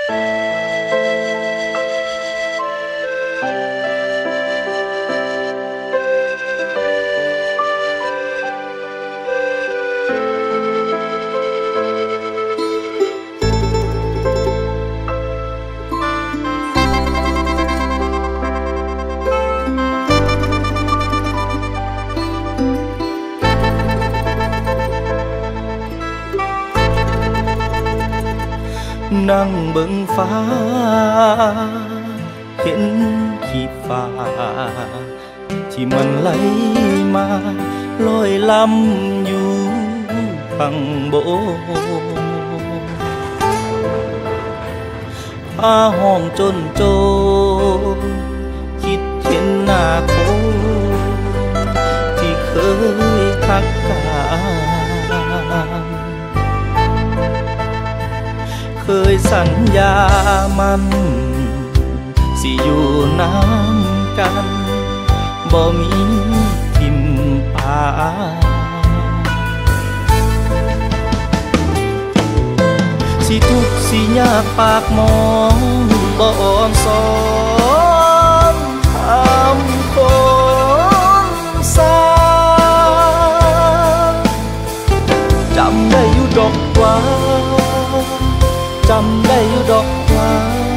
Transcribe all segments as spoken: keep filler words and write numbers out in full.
นั่งเบิ่งฟ้าเห็นขีดฟ้าที่มันไหลมาลอยลำอยู่ข้างบนฟ้าห้องจนโจคิดเห็นหน้าคนที่เคยทักกายเคยสัญญามันสิอยู่น้ำกันบ่มีทิมปาสิทุกข์สิยากปากมองบ่อ่อนสอนทำคนสาจำได้อยู่ดอกว่าจำได้อยู่ดอกว่า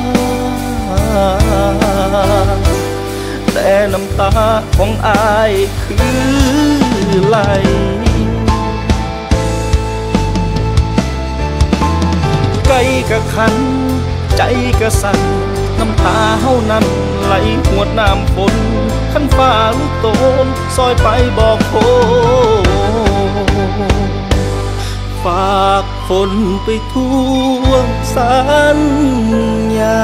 แต่น้ำตาของอายคือไหลไกลกะขันใจกะสั่นน้ำตาเฮานั้นไหลหวดน้ำฝนขันฟ้าลูกโตนซอยไปบอกโคฝากฝนไปทวงสัญญา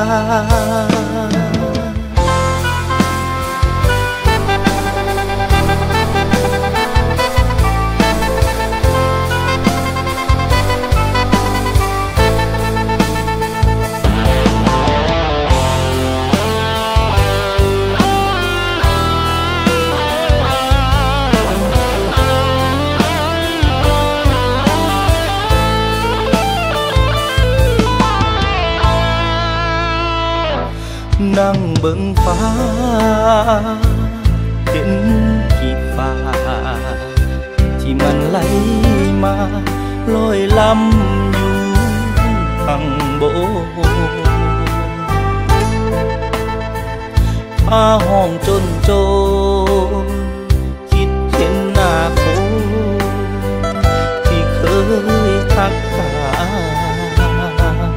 นั่งเบิ่งฟ้าเห็นขีดฟ้าที่มันไหลมาลอยลำอยู่ข้างบนฟ้าห้องจนโจคิดเห็นหน้าคนที่เคยทักกาย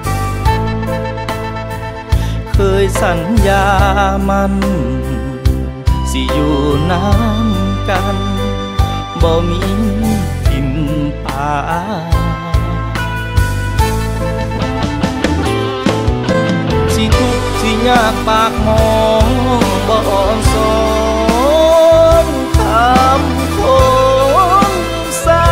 เคยสัญญามันสิอยู่น้ำกันบ่มีทิมปาสิทุกข์สิยากปากมองบ่อ่อนสอนคำคนสา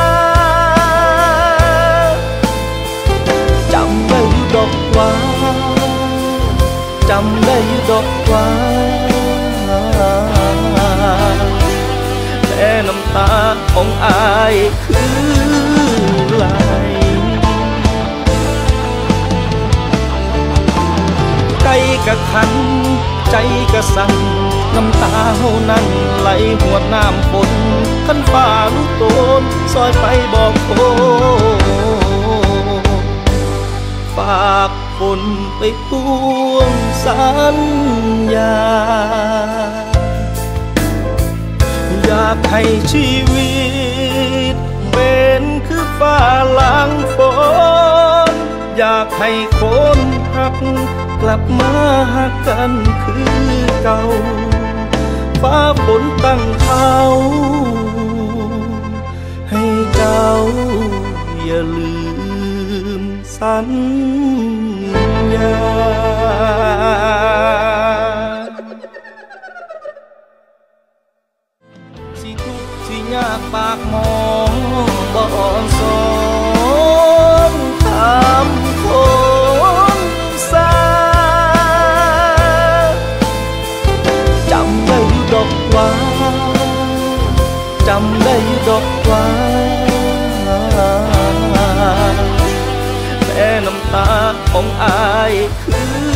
จำได้อยู่ดอกว่าจำได้อยู่ดอกว่าแต่น้ำตาของอายคือไหลไกลกะขันใจกะสั่นน้ำตาเฮานั้นไหลหวดน้ำฝนขันฟ้าลูกโตนซอยไปบอกโคฝากฝนไปทวงสัญญาอยากให้ชีวิตเป็นคือฟ้าหลังฝนอยากให้คนหักกลับมาหักกันคือเก่าฟ้าฝนตั้งเขาให้เจ้าอย่าลืมสัญญาสิทุกข์สิยากปากมองบ่อ่อนสอนคำคนสาจำได้อยู่ดอกว่าจำได้อยู่ดอกว่าแต่น้ำตาของอายคื